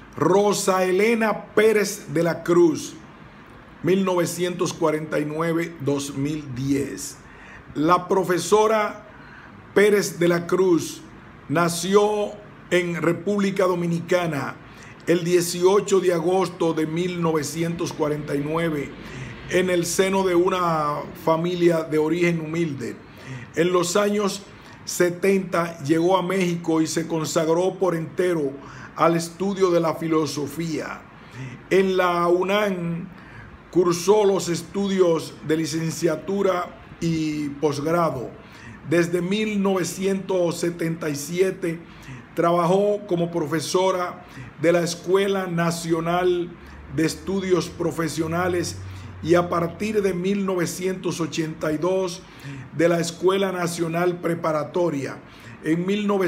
Rosa Elena Pérez de la Cruz, 1949-2010. La profesora Pérez de la Cruz nació en República Dominicana el 18 de agosto de 1949 en el seno de una familia de origen humilde. En los años 70 llegó a México y se consagró por entero al estudio de la filosofía. En la UNAM cursó los estudios de licenciatura y posgrado. Desde 1977 trabajó como profesora de la Escuela Nacional de Estudios Profesionales y a partir de 1982 de la Escuela Nacional Preparatoria. En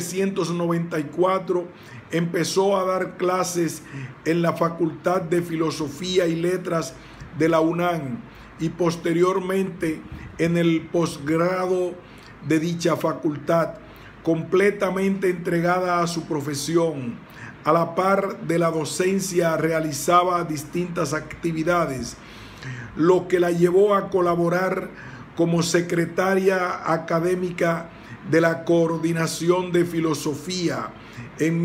1994 empezó a dar clases en la Facultad de Filosofía y Letras de la UNAM y posteriormente en el posgrado de dicha facultad, completamente entregada a su profesión. A la par de la docencia realizaba distintas actividades, lo que la llevó a colaborar como secretaria académica de la Coordinación de Filosofía en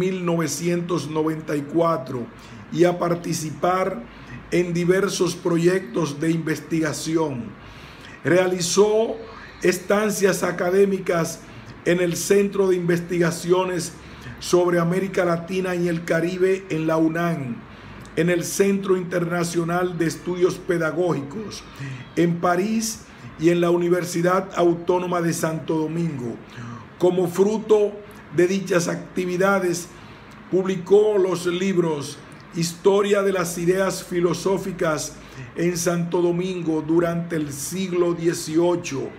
1994 y a participar en diversos proyectos de investigación. Realizó estancias académicas en el Centro de Investigaciones sobre América Latina y el Caribe en la UNAM, en el Centro Internacional de Estudios Pedagógicos, en París y en la Universidad Autónoma de Santo Domingo. Como fruto de dichas actividades, publicó los libros Historia de las Ideas Filosóficas en Santo Domingo durante el siglo XVIII,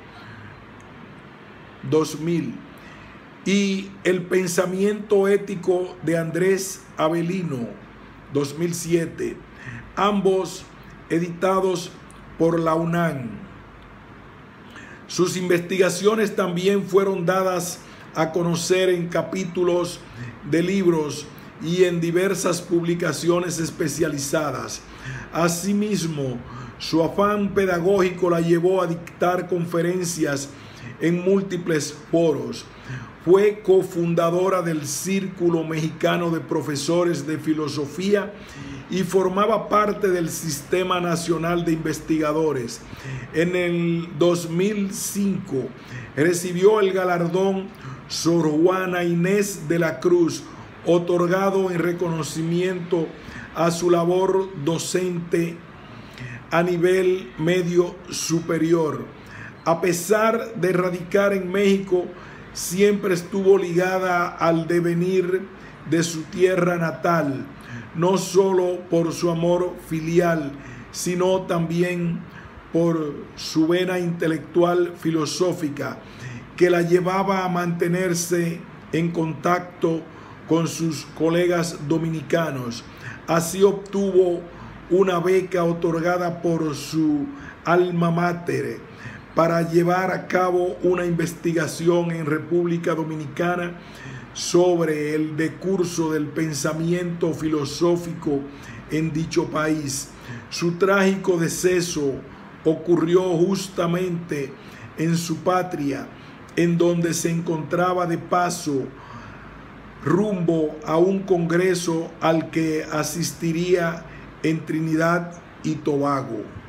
2000, y El Pensamiento Ético de Andrés Avelino, 2007, ambos editados por la UNAM. Sus investigaciones también fueron dadas a conocer en capítulos de libros y en diversas publicaciones especializadas. Asimismo, su afán pedagógico la llevó a dictar conferencias en múltiples foros. Fue cofundadora del Círculo Mexicano de Profesores de Filosofía y formaba parte del Sistema Nacional de Investigadores. En el 2005 recibió el galardón Sor Juana Inés de la Cruz, otorgado en reconocimiento a su labor docente a nivel medio superior. A pesar de radicar en México, siempre estuvo ligada al devenir de su tierra natal, no solo por su amor filial, sino también por su vena intelectual filosófica, que la llevaba a mantenerse en contacto con sus colegas dominicanos. Así obtuvo una beca otorgada por su alma mater para llevar a cabo una investigación en República Dominicana sobre el decurso del pensamiento filosófico en dicho país. Su trágico deceso ocurrió justamente en su patria, en donde se encontraba de paso rumbo a un congreso al que asistiría en Trinidad y Tobago.